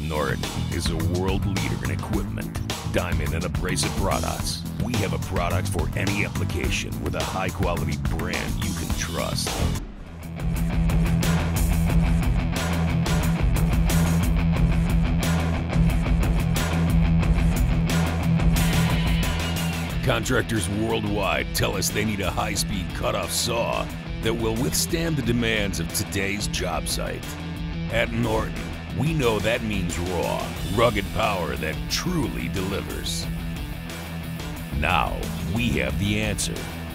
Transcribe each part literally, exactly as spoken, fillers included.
Norton is a world leader in equipment, diamond and abrasive products. We have a product for any application with a high-quality brand you can trust. Contractors worldwide tell us they need a high-speed cut-off saw that will withstand the demands of today's job site. At Norton, we know that means raw, rugged power that truly delivers. Now, we have the answer.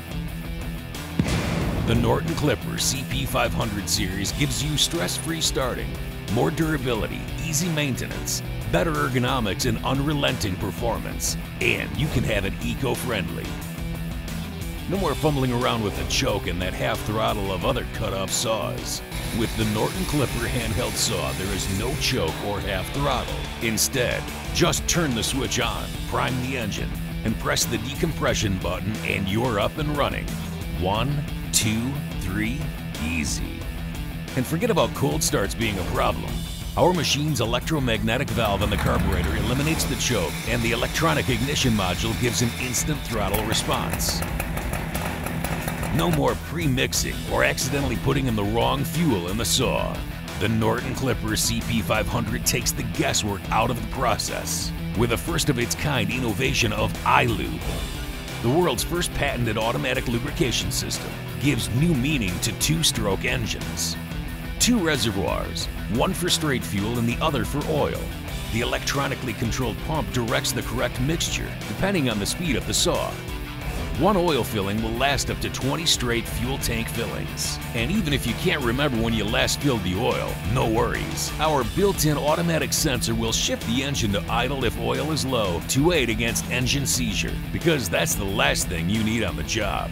The Norton Clipper C P five hundred series gives you stress-free starting, more durability, easy maintenance, better ergonomics, and unrelenting performance. And you can have it eco-friendly. No more fumbling around with the choke and that half throttle of other cut-off saws. With the Norton Clipper handheld saw, there is no choke or half throttle. Instead, just turn the switch on, prime the engine, and press the decompression button and you're up and running. One, two, three, easy. And forget about cold starts being a problem. Our machine's electromagnetic valve on the carburetor eliminates the choke, and the electronic ignition module gives an instant throttle response. No more pre-mixing or accidentally putting in the wrong fuel in the saw. The Norton Clipper C P five hundred takes the guesswork out of the process with a first-of-its-kind innovation of iLube. The world's first patented automatic lubrication system gives new meaning to two-stroke engines. Two reservoirs, one for straight fuel and the other for oil. The electronically controlled pump directs the correct mixture depending on the speed of the saw. One oil filling will last up to twenty straight fuel tank fillings. And even if you can't remember when you last filled the oil, no worries. Our built-in automatic sensor will shift the engine to idle if oil is low to aid against engine seizure, because that's the last thing you need on the job.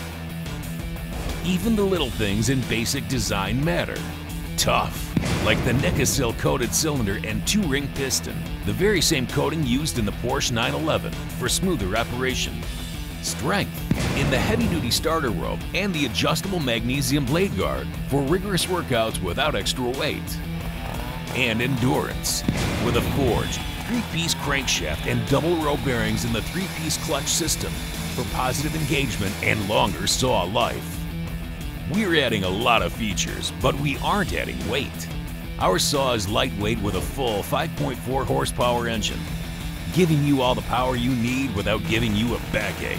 Even the little things in basic design matter. Tough, like the Nicosil coated cylinder and two-ring piston, the very same coating used in the Porsche nine eleven for smoother operation. Strength in the heavy-duty starter rope and the adjustable magnesium blade guard for rigorous workouts without extra weight. And endurance with a forged three-piece crankshaft and double row bearings in the three-piece clutch system for positive engagement and longer saw life. We're adding a lot of features, but we aren't adding weight. Our saw is lightweight with a full five point four horsepower engine, giving you all the power you need without giving you a backache.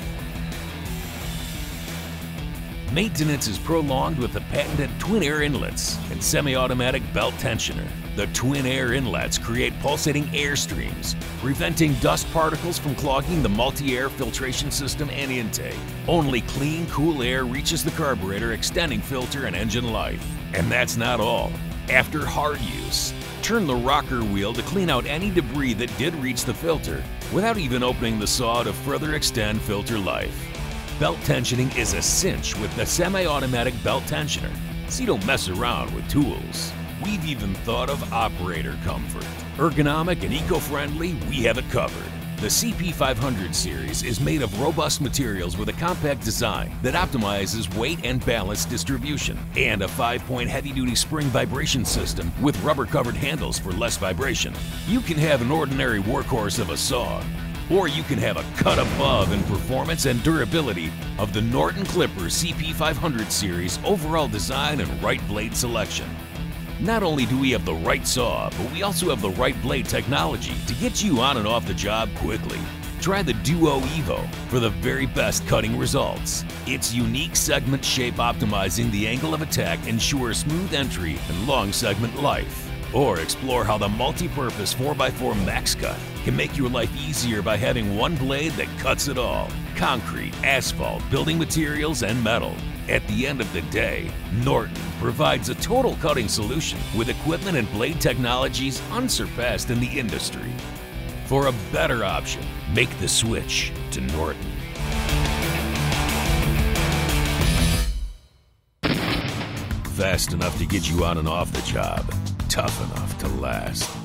Maintenance is prolonged with the patented twin air inlets and semi-automatic belt tensioner. The twin air inlets create pulsating air streams, preventing dust particles from clogging the multi-air filtration system and intake. Only clean, cool air reaches the carburetor, extending filter and engine life. And that's not all. After hard use, turn the rocker wheel to clean out any debris that did reach the filter without even opening the saw to further extend filter life. Belt tensioning is a cinch with the semi-automatic belt tensioner, so you don't mess around with tools. We've even thought of operator comfort. Ergonomic and eco-friendly, we have it covered. The C P five hundred series is made of robust materials with a compact design that optimizes weight and balance distribution, and a five-point heavy-duty spring vibration system with rubber-covered handles for less vibration. You can have an ordinary workhorse of a saw, or you can have a cut above in performance and durability of the Norton Clipper C P five hundred series overall design and right blade selection. Not only do we have the right saw, but we also have the right blade technology to get you on and off the job quickly. Try the Duo Evo for the very best cutting results. Its unique segment shape optimizing the angle of attack ensures smooth entry and long segment life. Or explore how the multi-purpose four by four Max Cut can make your life easier by having one blade that cuts it all. Concrete, asphalt, building materials, and metal. At the end of the day, Norton provides a total cutting solution with equipment and blade technologies unsurpassed in the industry. For a better option, make the switch to Norton. Fast enough to get you on and off the job, tough enough to last.